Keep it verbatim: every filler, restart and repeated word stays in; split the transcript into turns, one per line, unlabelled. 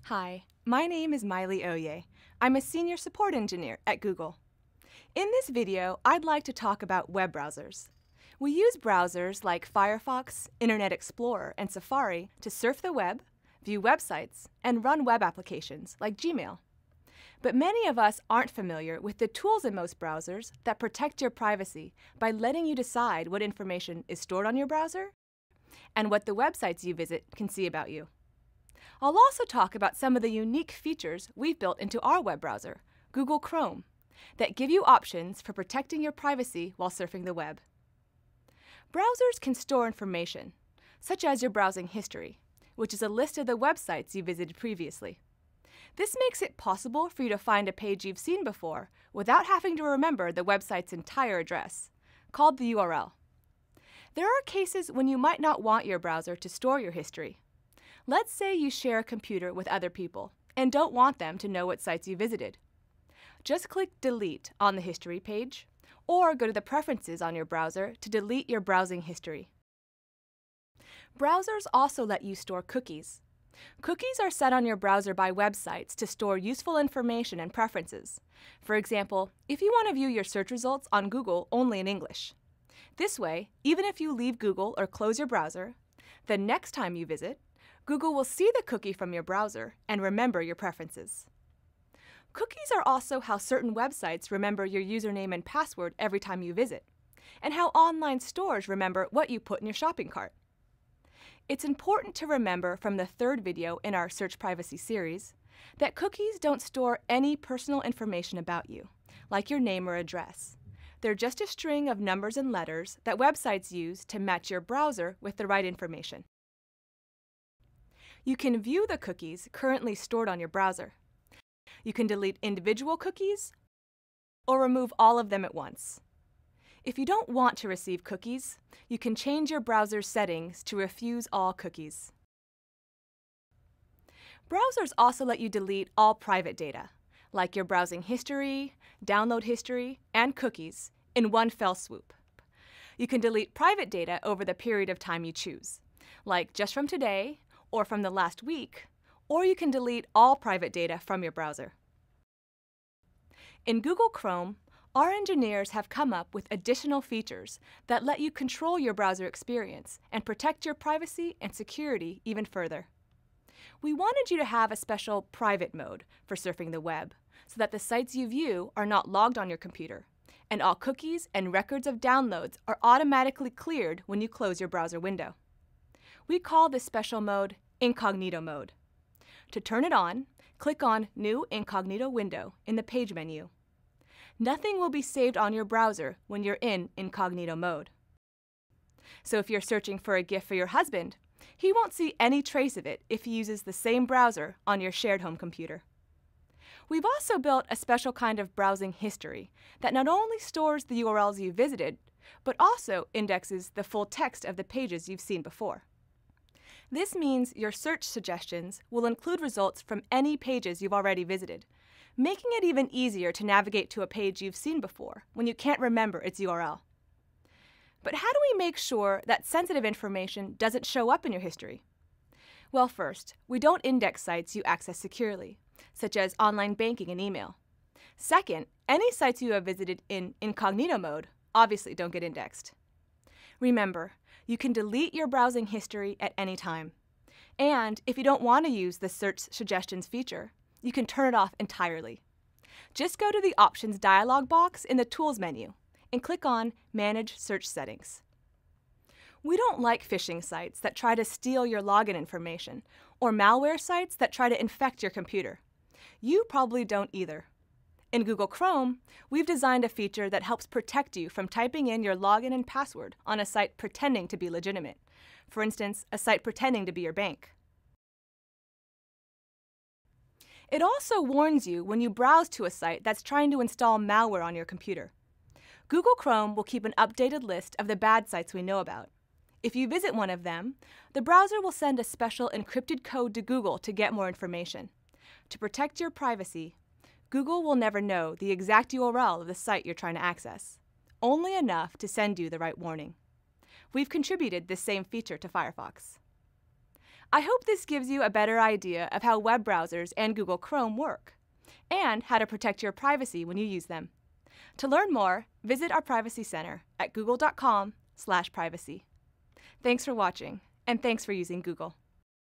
Hi, my name is Miley Oye. I'm a Senior Support Engineer at Google. In this video, I'd like to talk about web browsers. We use browsers like Firefox, Internet Explorer, and Safari to surf the web, view websites, and run web applications like Gmail. But many of us aren't familiar with the tools in most browsers that protect your privacy by letting you decide what information is stored on your browser and what the websites you visit can see about you. I'll also talk about some of the unique features we've built into our web browser, Google Chrome, that give you options for protecting your privacy while surfing the web. Browsers can store information, such as your browsing history, which is a list of the websites you visited previously. This makes it possible for you to find a page you've seen before without having to remember the website's entire address, called the U R L. There are cases when you might not want your browser to store your history. Let's say you share a computer with other people and don't want them to know what sites you visited. Just click Delete on the History page, or go to the Preferences on your browser to delete your browsing history. Browsers also let you store cookies. Cookies are set on your browser by websites to store useful information and preferences. For example, if you want to view your search results on Google only in English. This way, even if you leave Google or close your browser, the next time you visit, Google will see the cookie from your browser and remember your preferences. Cookies are also how certain websites remember your username and password every time you visit, and how online stores remember what you put in your shopping cart. It's important to remember from the third video in our Search Privacy series that cookies don't store any personal information about you, like your name or address. They're just a string of numbers and letters that websites use to match your browser with the right information. You can view the cookies currently stored on your browser. You can delete individual cookies or remove all of them at once. If you don't want to receive cookies, you can change your browser's settings to refuse all cookies. Browsers also let you delete all private data, like your browsing history, download history, and cookies, in one fell swoop. You can delete private data over the period of time you choose, like just from today, or from the last week, or you can delete all private data from your browser. In Google Chrome, our engineers have come up with additional features that let you control your browser experience and protect your privacy and security even further. We wanted you to have a special private mode for surfing the web so that the sites you view are not logged on your computer, and all cookies and records of downloads are automatically cleared when you close your browser window. We call this special mode Incognito mode. To turn it on, click on New Incognito Window in the page menu. Nothing will be saved on your browser when you're in incognito mode. So if you're searching for a gift for your husband, he won't see any trace of it if he uses the same browser on your shared home computer. We've also built a special kind of browsing history that not only stores the U R Ls you visited, but also indexes the full text of the pages you've seen before. This means your search suggestions will include results from any pages you've already visited, making it even easier to navigate to a page you've seen before when you can't remember its U R L. But how do we make sure that sensitive information doesn't show up in your history? Well, first, we don't index sites you access securely, such as online banking and email. Second, any sites you have visited in incognito mode obviously don't get indexed. Remember, you can delete your browsing history at any time. And if you don't want to use the Search Suggestions feature, you can turn it off entirely. Just go to the Options dialog box in the Tools menu and click on Manage Search Settings. We don't like phishing sites that try to steal your login information or malware sites that try to infect your computer. You probably don't either. In Google Chrome, we've designed a feature that helps protect you from typing in your login and password on a site pretending to be legitimate. For instance, a site pretending to be your bank. It also warns you when you browse to a site that's trying to install malware on your computer. Google Chrome will keep an updated list of the bad sites we know about. If you visit one of them, the browser will send a special encrypted code to Google to get more information. To protect your privacy, Google will never know the exact U R L of the site you're trying to access, only enough to send you the right warning. We've contributed this same feature to Firefox. I hope this gives you a better idea of how web browsers and Google Chrome work, and how to protect your privacy when you use them. To learn more, visit our Privacy Center at google dot com slash privacy. Thanks for watching, and thanks for using Google.